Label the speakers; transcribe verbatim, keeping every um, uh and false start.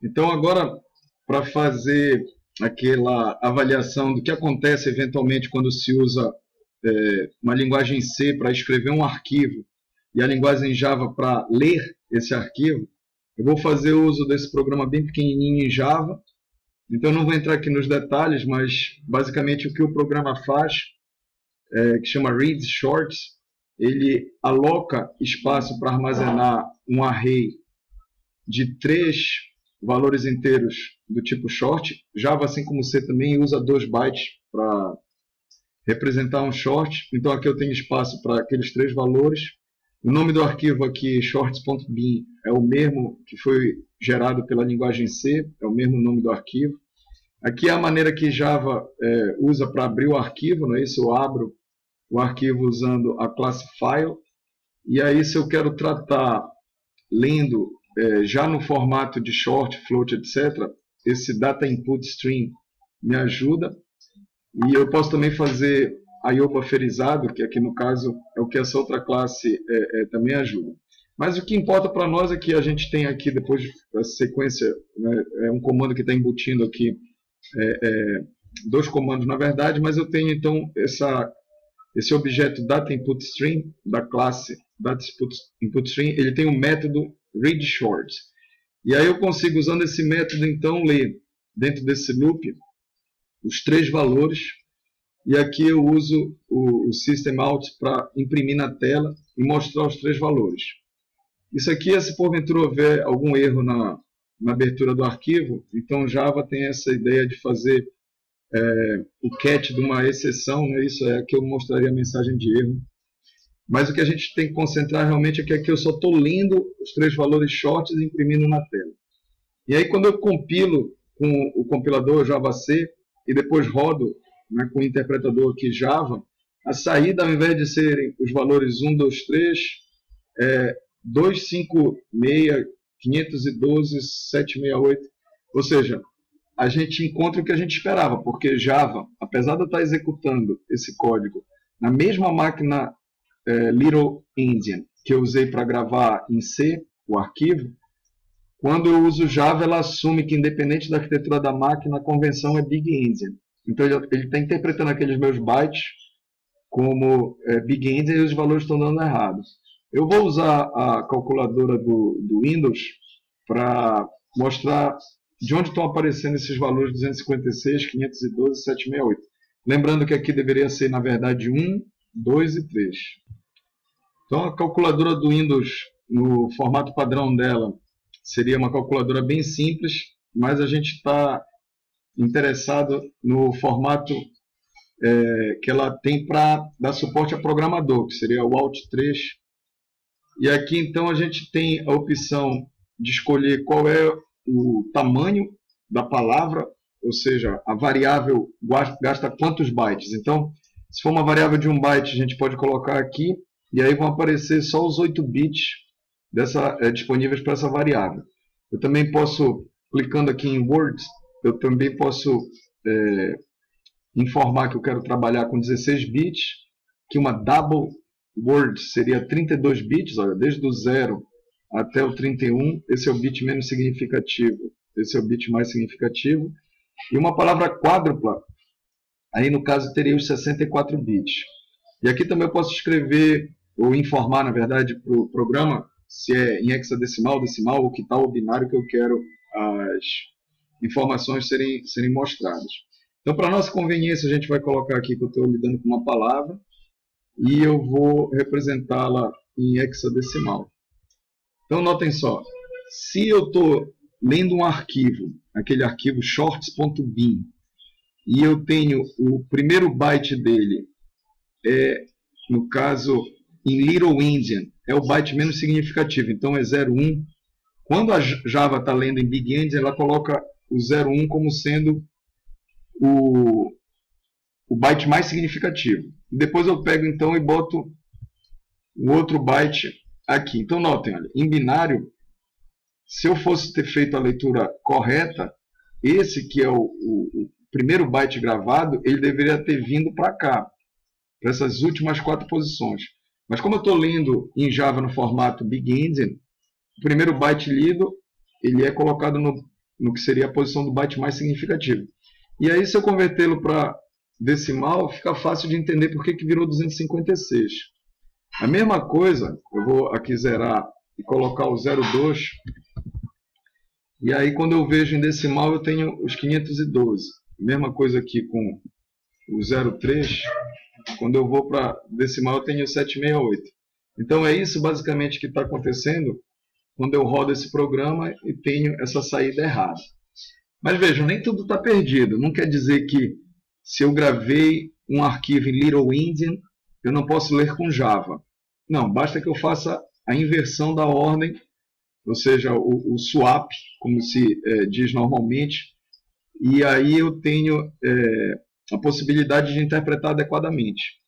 Speaker 1: Então, agora, para fazer aquela avaliação do que acontece eventualmente quando se usa é, uma linguagem C para escrever um arquivo e a linguagem Java para ler esse arquivo, eu vou fazer uso desse programa bem pequenininho em Java. Então, eu não vou entrar aqui nos detalhes, mas basicamente o que o programa faz, é, que chama read shorts, ele aloca espaço para armazenar um array de três valores inteiros do tipo short. Java, assim como C, também usa dois bytes para representar um short. Então aqui eu tenho espaço para aqueles três valores. O nome do arquivo aqui, shorts.bin, é o mesmo que foi gerado pela linguagem C, é o mesmo nome do arquivo. Aqui é a maneira que Java é, usa para abrir o arquivo, não é isso? Eu abro o arquivo usando a classe file. E aí, se eu quero tratar lendo é, já no formato de short, float, etcétera, esse data input stream me ajuda. E eu posso também fazer I O bufferizado, que aqui no caso é o que essa outra classe é, é, também ajuda. Mas o que importa para nós é que a gente tem aqui, depois da sequência, né, é um comando que está embutindo aqui, é, é, dois comandos na verdade, mas eu tenho então essa, esse objeto data input stream da classe data input stream, ele tem um método read short. E aí eu consigo, usando esse método, então ler dentro desse loop os três valores. E aqui eu uso o, o system out para imprimir na tela e mostrar os três valores. Isso aqui, se porventura houver algum erro na, na abertura do arquivo, então Java tem essa ideia de fazer é, o catch de uma exceção, né? Isso é que eu mostraria a mensagem de erro. Mas o que a gente tem que concentrar realmente é que aqui eu só estou lendo os três valores shorts e imprimindo na tela. E aí quando eu compilo com o compilador JavaC e depois rodo, né, com o interpretador aqui Java, a saída, ao invés de serem os valores um, dois, três, é dois, cinco, seis, quinhentos e doze, setecentos e sessenta e oito. Ou seja, a gente encontra o que a gente esperava, porque Java, apesar de eu estar executando esse código na mesma máquina é, Little Endian que eu usei para gravar em C, o arquivo, quando eu uso Java, ela assume que, independente da arquitetura da máquina, a convenção é Big Endian. Então, ele está interpretando aqueles meus bytes como é, Big Endian e os valores estão dando errados. Eu vou usar a calculadora do, do Windows para mostrar de onde estão aparecendo esses valores duzentos e cinquenta e seis, quinhentos e doze, setecentos e sessenta e oito. Lembrando que aqui deveria ser, na verdade, um, dois e três. Então, a calculadora do Windows, no formato padrão dela, seria uma calculadora bem simples, mas a gente está interessado no formato é, que ela tem para dar suporte a programador, que seria o Alt três. E aqui então a gente tem a opção de escolher qual é o tamanho da palavra, ou seja, a variável gasta quantos bytes. Então, se for uma variável de um byte, a gente pode colocar aqui, e aí vão aparecer só os oito bits dessa, é, disponíveis para essa variável. Eu também posso, clicando aqui em Words, eu também posso é, informar que eu quero trabalhar com dezesseis bits, que uma double word seria trinta e dois bits, olha, desde o zero até o trinta e um, esse é o bit menos significativo, esse é o bit mais significativo, e uma palavra quádrupla, aí no caso teria os sessenta e quatro bits. E aqui também eu posso escrever, ou informar, na verdade, para o programa, se é em hexadecimal, decimal, ou que tal o binário que eu quero as informações serem, serem mostradas. Então, para nossa conveniência, a gente vai colocar aqui que eu estou lidando com uma palavra e eu vou representá-la em hexadecimal. Então, notem só, se eu estou lendo um arquivo, aquele arquivo shorts.bin, e eu tenho o primeiro byte dele, é, no caso, em Little Endian, é o byte menos significativo, então é zero um. Quando a Java está lendo em Big Endian, ela coloca o zero um como sendo o, o byte mais significativo. Depois eu pego então e boto o outro byte aqui. Então notem, olha, em binário, se eu fosse ter feito a leitura correta, esse que é o, o, o primeiro byte gravado, ele deveria ter vindo para cá, para essas últimas quatro posições. Mas como eu estou lendo em Java no formato Big Endian, o primeiro byte lido ele é colocado no no que seria a posição do byte mais significativo. E aí, se eu convertê-lo para decimal, fica fácil de entender por que que virou duzentos e cinquenta e seis. A mesma coisa, eu vou aqui zerar e colocar o zero vírgula dois, e aí quando eu vejo em decimal eu tenho os quinhentos e doze. Mesma coisa aqui com o zero vírgula três, quando eu vou para decimal eu tenho setecentos e sessenta e oito. Então é isso basicamente que está acontecendo quando eu rodo esse programa e tenho essa saída errada. Mas vejam, nem tudo está perdido. Não quer dizer que se eu gravei um arquivo em Little Endian, eu não posso ler com Java. Não, basta que eu faça a inversão da ordem, ou seja, o, o swap, como se é, diz normalmente, e aí eu tenho é, a possibilidade de interpretar adequadamente.